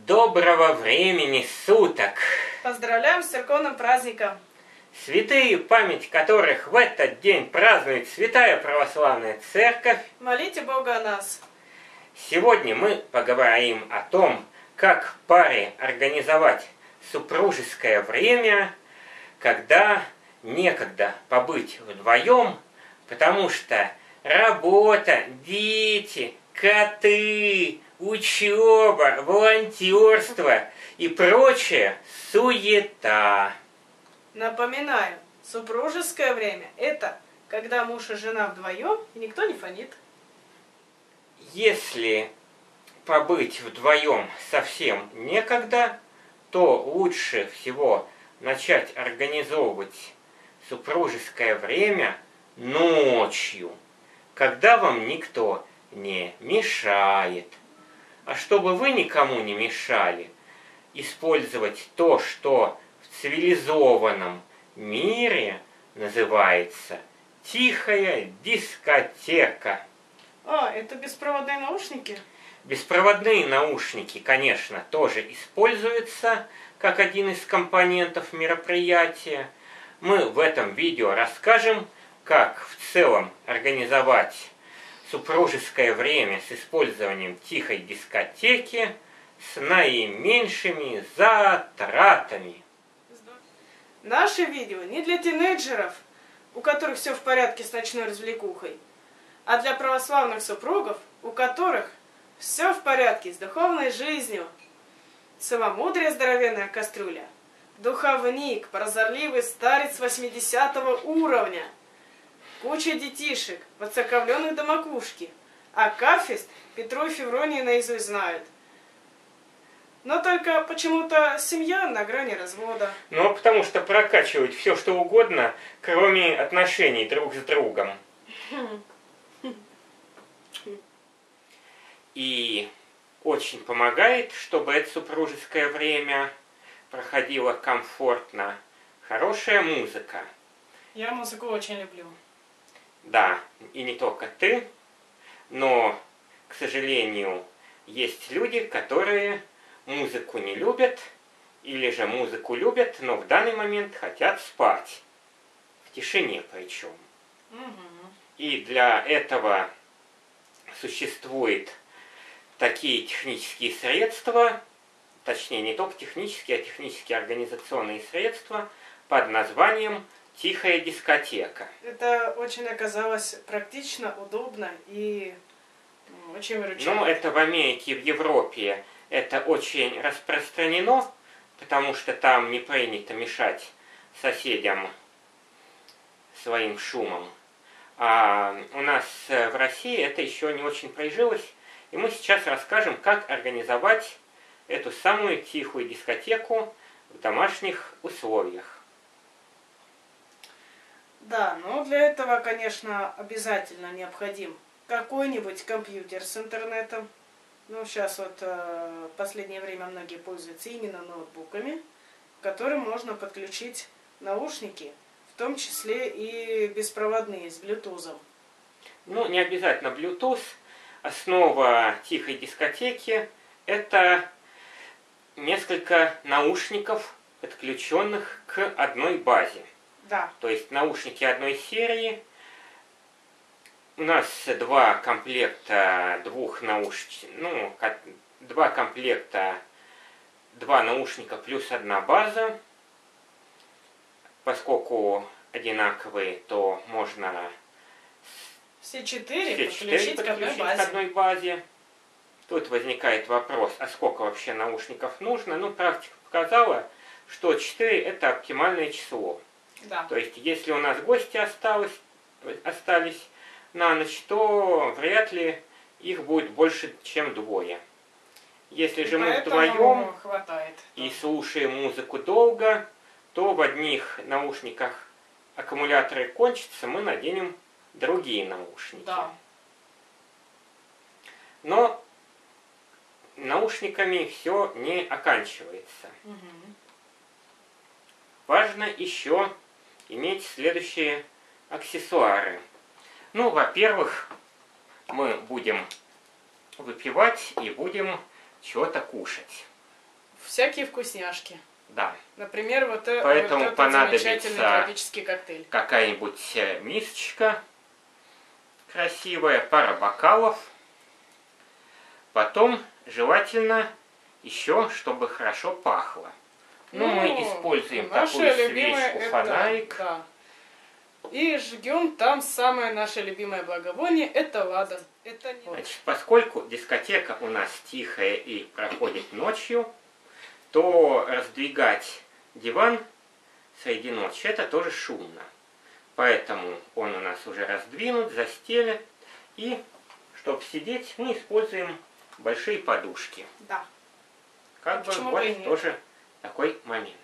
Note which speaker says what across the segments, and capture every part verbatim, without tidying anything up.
Speaker 1: Доброго времени суток!
Speaker 2: Поздравляем с церковным праздником!
Speaker 1: Святые, память которых в этот день празднует Святая Православная Церковь.
Speaker 2: Молите Бога о нас!
Speaker 1: Сегодня мы поговорим о том, как паре организовать супружеское время, когда некогда побыть вдвоем, потому что работа, дети, коты, учеба, волонтерство и прочее суета.
Speaker 2: Напоминаю, супружеское время – это когда муж и жена вдвоем и никто не фонит.
Speaker 1: Если побыть вдвоем совсем некогда, то лучше всего начать организовывать супружеское время ночью, когда вам никто не мешает. А чтобы вы никому не мешали, использовать то, что в цивилизованном мире называется тихая дискотека.
Speaker 2: А, это беспроводные наушники?
Speaker 1: Беспроводные наушники, конечно, тоже используются как один из компонентов мероприятия. Мы в этом видео расскажем, как в целом организовать супружеское время с использованием тихой дискотеки с наименьшими затратами.
Speaker 2: Наше видео не для тинейджеров, у которых все в порядке с ночной развлекухой, а для православных супругов, у которых все в порядке с духовной жизнью. Целомудрие здоровенная кастрюля, духовник, прозорливый старец восьмидесятого уровня, куча детишек, воцерковленных до макушки, а кафест Петру и Февронии наизусть знают. Но только почему-то семья на грани развода.
Speaker 1: Ну, потому что прокачивать все, что угодно, кроме отношений друг с другом. И очень помогает, чтобы это супружеское время проходило комфортно, хорошая музыка.
Speaker 2: Я музыку очень люблю.
Speaker 1: Да, и не только ты, но, к сожалению, есть люди, которые музыку не любят, или же музыку любят, но в данный момент хотят спать. В тишине причем.
Speaker 2: Угу.
Speaker 1: И для этого существуют такие технические средства, точнее не только технические, а технические организационные средства под названием «Тихая дискотека».
Speaker 2: Это очень оказалось практично, удобно и очень выручает.
Speaker 1: Ну, это в Америке, в Европе это очень распространено, потому что там не принято мешать соседям своим шумом. А у нас в России это еще не очень прижилось, и мы сейчас расскажем, как организовать эту самую тихую дискотеку в домашних условиях.
Speaker 2: Да, но для этого, конечно, обязательно необходим какой-нибудь компьютер с интернетом. Ну, сейчас вот э, в последнее время многие пользуются именно ноутбуками, к которым можно подключить наушники, в том числе и беспроводные, с Bluetooth.
Speaker 1: Ну, не обязательно Bluetooth. Основа тихой дискотеки – это несколько наушников, подключенных к одной базе.
Speaker 2: Да.
Speaker 1: То есть наушники одной серии. У нас два комплекта двух наушников, ну, два комплекта, два наушника плюс одна база. Поскольку одинаковые, то можно
Speaker 2: все четыре
Speaker 1: все
Speaker 2: подключить,
Speaker 1: четыре
Speaker 2: к, одной
Speaker 1: подключить к одной базе. Тут возникает вопрос, а сколько вообще наушников нужно? Ну, практика показала, что четыре это оптимальное число.
Speaker 2: Да.
Speaker 1: То есть, если у нас гости осталось, остались на ночь, то вряд ли их будет больше, чем двое. Если же мы вдвоем
Speaker 2: хватает,
Speaker 1: и слушаем музыку долго, то в одних наушниках аккумуляторы кончатся, мы наденем другие наушники.
Speaker 2: Да.
Speaker 1: Но наушниками все не оканчивается.
Speaker 2: Угу.
Speaker 1: Важно еще иметь следующие аксессуары. Ну, во-первых, мы будем выпивать и будем чего-то кушать.
Speaker 2: всякие вкусняшки.
Speaker 1: Да.
Speaker 2: Например, вот, э,
Speaker 1: Поэтому
Speaker 2: вот этот
Speaker 1: понадобится
Speaker 2: замечательный тропический коктейль.
Speaker 1: какая-нибудь мисочка красивая, пара бокалов. Потом желательно еще, чтобы хорошо пахло. Ну, ну мы используем такую свечку, фонарик.
Speaker 2: Да. И жгем там самое наше любимое благовоние, это ладан. Это не...
Speaker 1: Значит, поскольку дискотека у нас тихая и проходит ночью, то раздвигать диван среди ночи это тоже шумно. Поэтому он у нас уже раздвинут, застелен. И, чтобы сидеть, мы используем большие подушки.
Speaker 2: Да.
Speaker 1: Как бы вот тоже такой момент.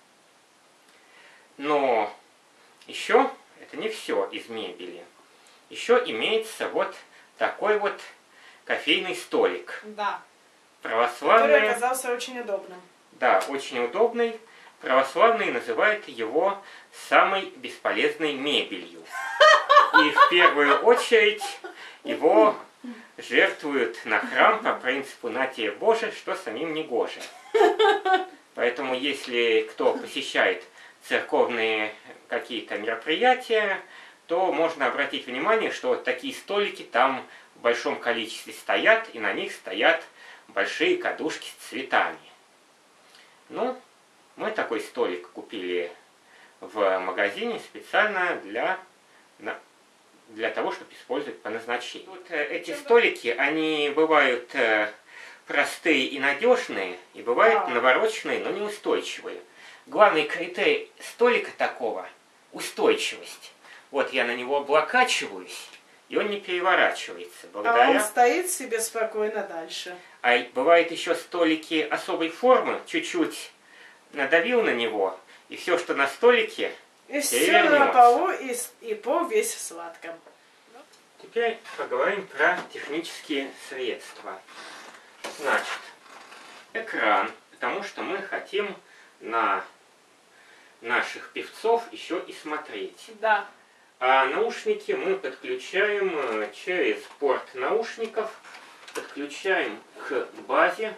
Speaker 1: Но еще это не все из мебели. Еще имеется вот такой вот кофейный столик.
Speaker 2: Да.
Speaker 1: Православные...
Speaker 2: Который оказался очень удобным.
Speaker 1: Да, очень удобный. Православные называют его самой бесполезной мебелью. И в первую очередь его жертвуют на храм по принципу «на тебе Боже, что самим не гоже». Поэтому если кто посещает церковные какие-то мероприятия, то можно обратить внимание, что вот такие столики там в большом количестве стоят, и на них стоят большие кадушки с цветами. Ну, мы такой столик купили в магазине специально для, для того, чтобы использовать по назначению. Вот эти столики, они бывают простые и надежные, и бывают навороченные, но неустойчивые. Главный критерий столика такого – устойчивость. Вот я на него облокачиваюсь, и он не переворачивается. Благодаря...
Speaker 2: А он стоит себе спокойно дальше.
Speaker 1: А бывают еще столики особой формы, чуть-чуть надавил на него, и все, что на столике,
Speaker 2: и все на полу, и, и пол весь в сладком.
Speaker 1: Теперь поговорим про технические средства. Значит, экран, потому что мы хотим на наших певцов еще и смотреть.
Speaker 2: Да.
Speaker 1: А наушники мы подключаем через порт наушников, подключаем к базе.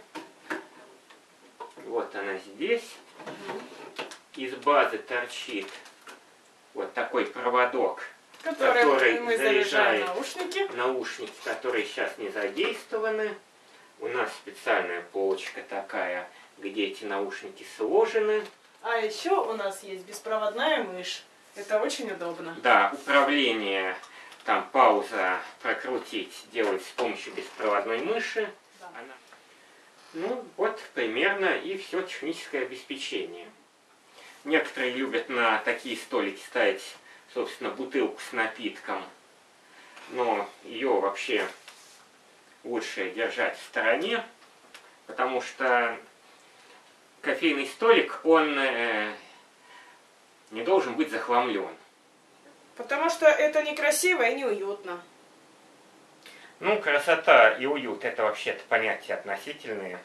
Speaker 1: Вот она здесь. Из базы торчит вот такой проводок,
Speaker 2: который,
Speaker 1: который
Speaker 2: мы заряжаем наушники.
Speaker 1: Наушники, которые сейчас не задействованы. У нас специальная полочка такая, где эти наушники сложены.
Speaker 2: А еще у нас есть беспроводная мышь. Это очень удобно.
Speaker 1: Да, управление, там пауза, прокрутить, делать с помощью беспроводной мыши.
Speaker 2: Да.
Speaker 1: Она... Ну, вот примерно и все техническое обеспечение. Некоторые любят на такие столики ставить, собственно, бутылку с напитком. Но ее вообще лучше держать в стороне, потому что кофейный столик, он э, не должен быть захламлен.
Speaker 2: Потому что это некрасиво и неуютно.
Speaker 1: Ну, красота и уют – это вообще-то понятия относительные.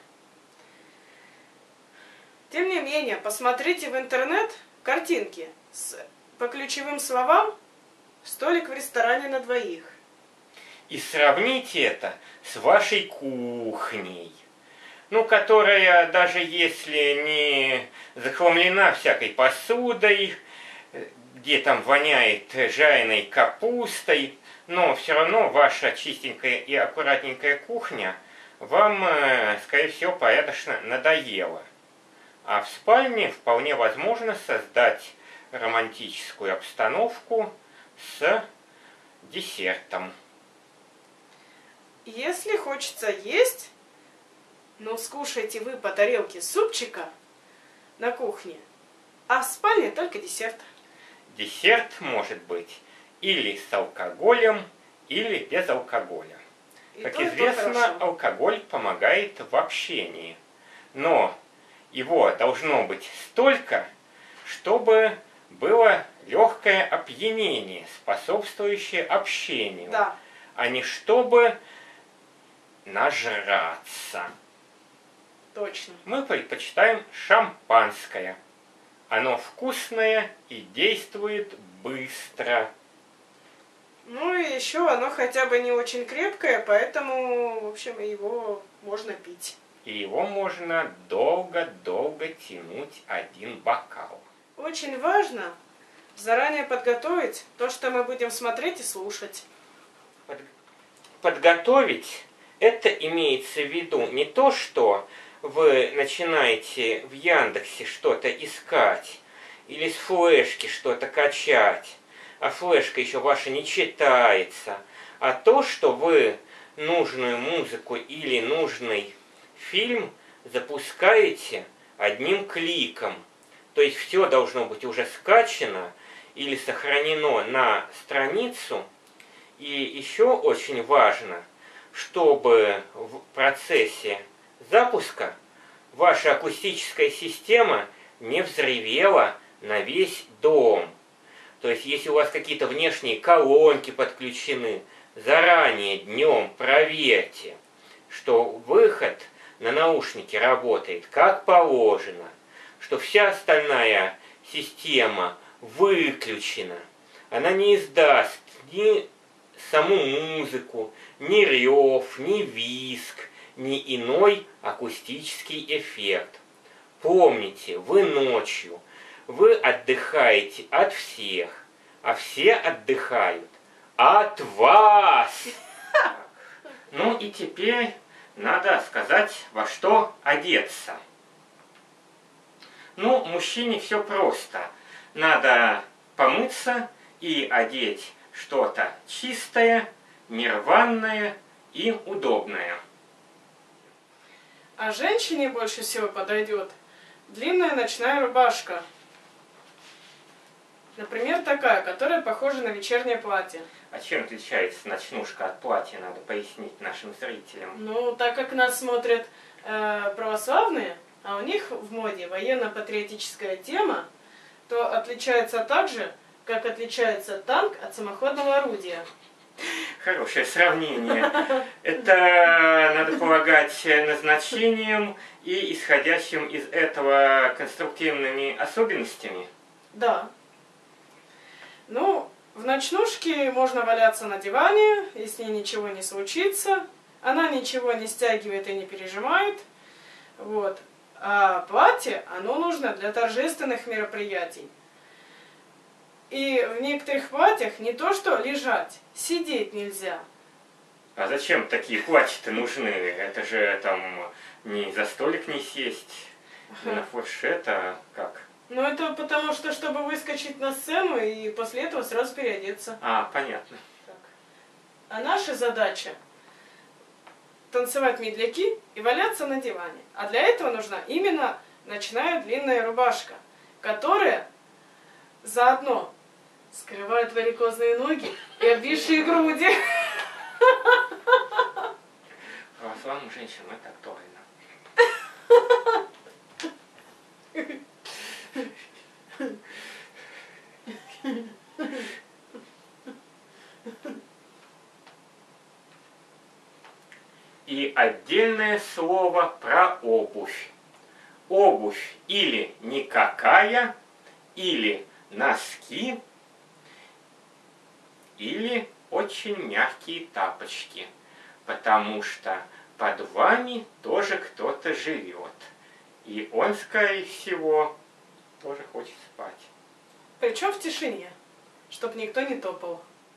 Speaker 2: Тем не менее, посмотрите в интернет картинки с, по ключевым словам «столик в ресторане на двоих».
Speaker 1: И сравните это с вашей кухней. Ну, которая, даже если не захламлена всякой посудой, где там воняет жареной капустой, но все равно ваша чистенькая и аккуратненькая кухня вам, скорее всего, порядочно надоела. А в спальне вполне возможно создать романтическую обстановку с десертом.
Speaker 2: Если хочется есть, но скушайте вы по тарелке супчика на кухне, а в спальне только десерт.
Speaker 1: Десерт может быть или с алкоголем, или без алкоголя.
Speaker 2: И
Speaker 1: как
Speaker 2: то,
Speaker 1: известно, алкоголь помогает в общении. Но его должно быть столько, чтобы было легкое опьянение, способствующее общению,
Speaker 2: да.
Speaker 1: а не чтобы нажраться.
Speaker 2: Точно.
Speaker 1: Мы предпочитаем шампанское. Оно вкусное и действует быстро.
Speaker 2: Ну и еще оно хотя бы не очень крепкое, поэтому, в общем, его можно пить.
Speaker 1: И его можно долго-долго тянуть один бокал.
Speaker 2: Очень важно заранее подготовить то, что мы будем смотреть и слушать.
Speaker 1: Под... Подготовить — это имеется в виду не то, что вы начинаете в Яндексе что-то искать или с флешки что-то качать, а флешка еще ваша не читается, а то, что вы нужную музыку или нужный фильм запускаете одним кликом. То есть все должно быть уже скачано или сохранено на страницу. И еще очень важно, чтобы в процессе запуска ваша акустическая система не взревела на весь дом. То есть если у вас какие-то внешние колонки подключены, заранее днем проверьте, что выход на наушники работает как положено, что вся остальная система выключена. Она не издаст ни саму музыку, ни рев, ни визг, ни иной акустический эффект. Помните, вы ночью, вы отдыхаете от всех, а все отдыхают от вас. Ну и теперь надо сказать, во что одеться. Ну, мужчине все просто. Надо помыться и одеть что-то чистое, нерванное и удобное.
Speaker 2: А женщине больше всего подойдет длинная ночная рубашка. Например, такая, которая похожа на вечернее платье.
Speaker 1: А чем отличается ночнушка от платья, надо пояснить нашим зрителям.
Speaker 2: Ну, так как нас смотрят э, православные, а у них в моде военно-патриотическая тема, то отличается так же, как отличается танк от самоходного орудия.
Speaker 1: Хорошее сравнение. Это, надо полагать, назначением и исходящим из этого конструктивными особенностями.
Speaker 2: Да. Ну, в ночнушке можно валяться на диване, и с ней ничего не случится. Она ничего не стягивает и не пережимает. Вот. А платье, оно нужно для торжественных мероприятий. И в некоторых платьях не то что лежать, сидеть нельзя.
Speaker 1: А зачем такие платья-то нужны? Это же там не за столик не сесть, не
Speaker 2: Ага.
Speaker 1: на фуршет, а как?
Speaker 2: Ну это потому что, чтобы выскочить на сцену и после этого сразу переодеться.
Speaker 1: А, понятно.
Speaker 2: Так. А наша задача танцевать медляки и валяться на диване. А для этого нужна именно ночная длинная рубашка, которая заодно скрывает варикозные ноги и обвисшие груди.
Speaker 1: Православным женщинам это актуально. И отдельное слово про обувь. Обувь или никакая, или носки, или очень мягкие тапочки, потому что под вами тоже кто-то живет. И он, скорее всего, тоже хочет спать.
Speaker 2: Причем в тишине, чтобы никто не топал.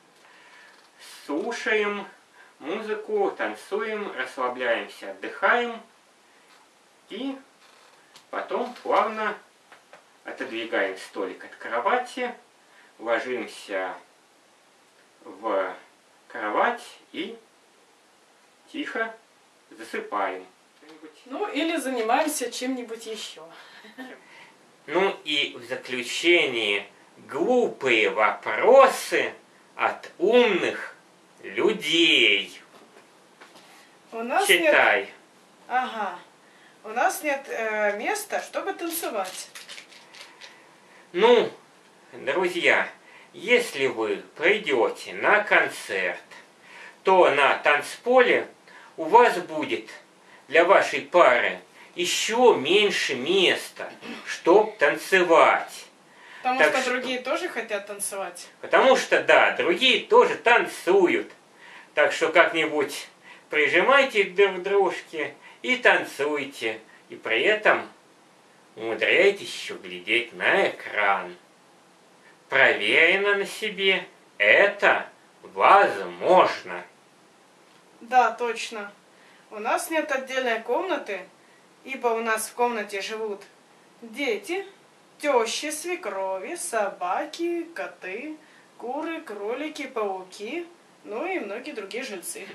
Speaker 1: Слушаем музыку, танцуем, расслабляемся, отдыхаем. И потом плавно отодвигаем столик от кровати, ложимся в кровать и тихо засыпаем.
Speaker 2: Ну или занимаемся чем-нибудь еще.
Speaker 1: Ну и в заключении глупые вопросы от умных людей.
Speaker 2: У нас нет...
Speaker 1: Читай.
Speaker 2: Ага. У нас нет э, места, чтобы танцевать.
Speaker 1: Ну, друзья, если вы придете на концерт, то на танцполе у вас будет для вашей пары еще меньше места, чтоб танцевать.
Speaker 2: Потому
Speaker 1: Так
Speaker 2: что,
Speaker 1: что-
Speaker 2: другие тоже хотят танцевать.
Speaker 1: Потому что, да, другие тоже танцуют. Так что как-нибудь прижимайте друг к дружке и танцуйте, и при этом умудряйтесь еще глядеть на экран. Проверено на себе, это возможно.
Speaker 2: Да, точно. У нас нет отдельной комнаты, ибо у нас в комнате живут дети, тещи, свекрови, собаки, коты, куры, кролики, пауки, ну и многие другие жильцы.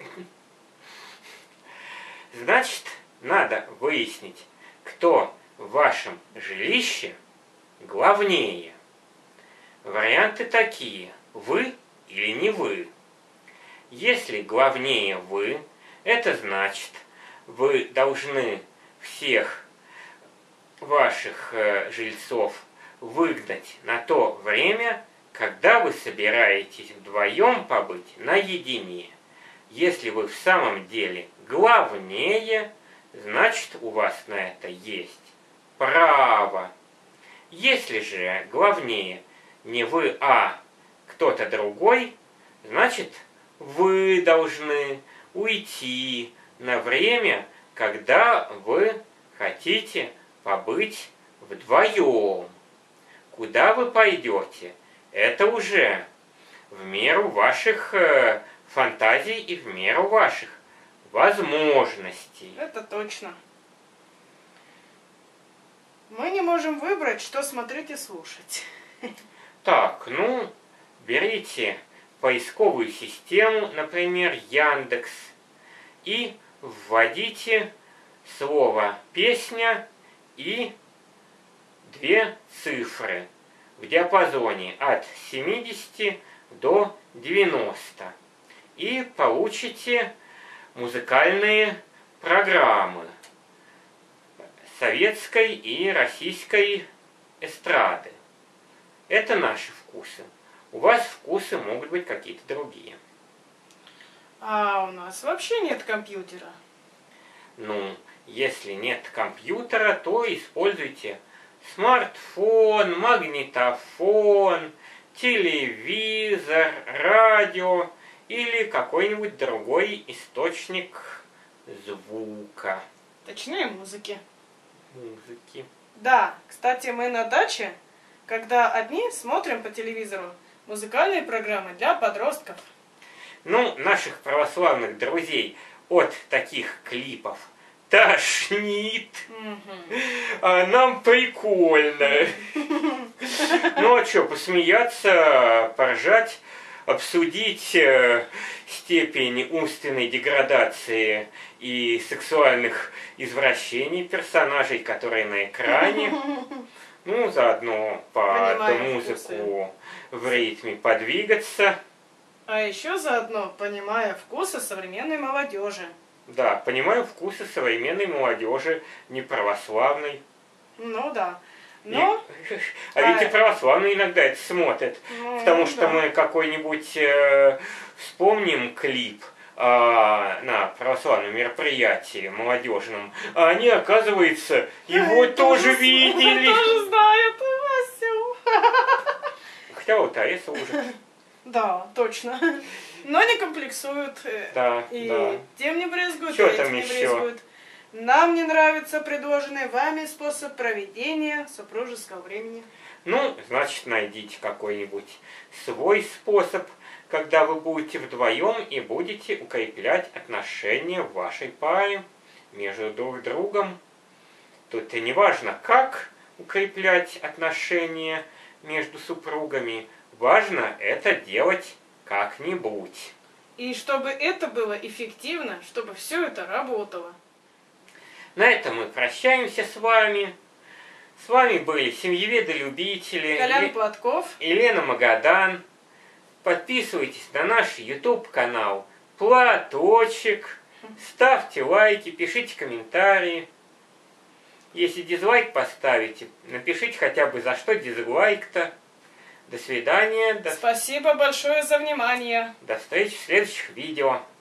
Speaker 1: Значит, надо выяснить, кто в вашем жилище главнее. Варианты такие: вы или не вы. Если главнее вы, это значит, вы должны всех ваших э, жильцов выгнать на то время, когда вы собираетесь вдвоем побыть наедине. Если вы в самом деле главнее, значит, у вас на это есть право. Если же главнее не вы, а кто-то другой, значит, вы должны уйти на время, когда вы хотите побыть вдвоем. Куда вы пойдете, это уже в меру ваших э, фантазий и в меру ваших возможностей.
Speaker 2: Это точно. Мы не можем выбрать, что смотреть и слушать.
Speaker 1: Так, ну, берите поисковую систему, например, Яндекс, и вводите слово «песня» и две цифры в диапазоне от семидесяти до девяноста. И получите музыкальные программы советской и российской эстрады. Это наши вкусы. У вас вкусы могут быть какие-то другие.
Speaker 2: А у нас вообще нет компьютера.
Speaker 1: Ну, если нет компьютера, то используйте смартфон, магнитофон, телевизор, радио или какой-нибудь другой источник звука.
Speaker 2: Точнее, музыки.
Speaker 1: Музыки.
Speaker 2: Да, кстати, мы на даче, когда одни смотрим по телевизору музыкальные программы для подростков.
Speaker 1: Ну, наших православных друзей от таких клипов тошнит.
Speaker 2: Угу.
Speaker 1: А нам прикольно. Ну а что, посмеяться, поржать, обсудить э, степень умственной деградации и сексуальных извращений персонажей, которые на экране. Ну, заодно под
Speaker 2: Понимаю
Speaker 1: музыку
Speaker 2: вкусы.
Speaker 1: в ритме подвигаться.
Speaker 2: А еще заодно понимая вкусы современной молодежи.
Speaker 1: Да, понимаю вкусы современной молодежи, не православной.
Speaker 2: Ну да. Но...
Speaker 1: И- а ведь и православные иногда это смотрят.
Speaker 2: Ну,
Speaker 1: Потому что
Speaker 2: да.
Speaker 1: мы какой-нибудь э, вспомним клип э, на православном мероприятии молодежном, а они, оказывается, его
Speaker 2: Ай,
Speaker 1: тоже
Speaker 2: с-
Speaker 1: видели.
Speaker 2: Тоже знают Васю.
Speaker 1: Хотя вот Аэса уже.
Speaker 2: Да, точно. Но не комплексуют. э,
Speaker 1: Да,
Speaker 2: И
Speaker 1: да.
Speaker 2: тем не брезгуют,
Speaker 1: Чё
Speaker 2: и
Speaker 1: там
Speaker 2: этим не
Speaker 1: еще?
Speaker 2: брезгуют. Нам не нравится предложенный вами способ проведения супружеского времени.
Speaker 1: Ну, значит, найдите какой-нибудь свой способ, когда вы будете вдвоем и будете укреплять отношения в вашей паре между друг другом. Тут и не важно, как укреплять отношения между супругами, важно это делать как-нибудь.
Speaker 2: И чтобы это было эффективно, чтобы все это работало.
Speaker 1: На этом мы прощаемся с вами. С вами были семьеведы-любители
Speaker 2: Колян
Speaker 1: Е-
Speaker 2: Платков.
Speaker 1: Елена Магадан. Подписывайтесь на наш YouTube-канал Платочек. Ставьте лайки, пишите комментарии. Если дизлайк поставите, напишите хотя бы за что дизлайк-то. До свидания. До,
Speaker 2: Спасибо большое за внимание.
Speaker 1: до встречи в следующих видео.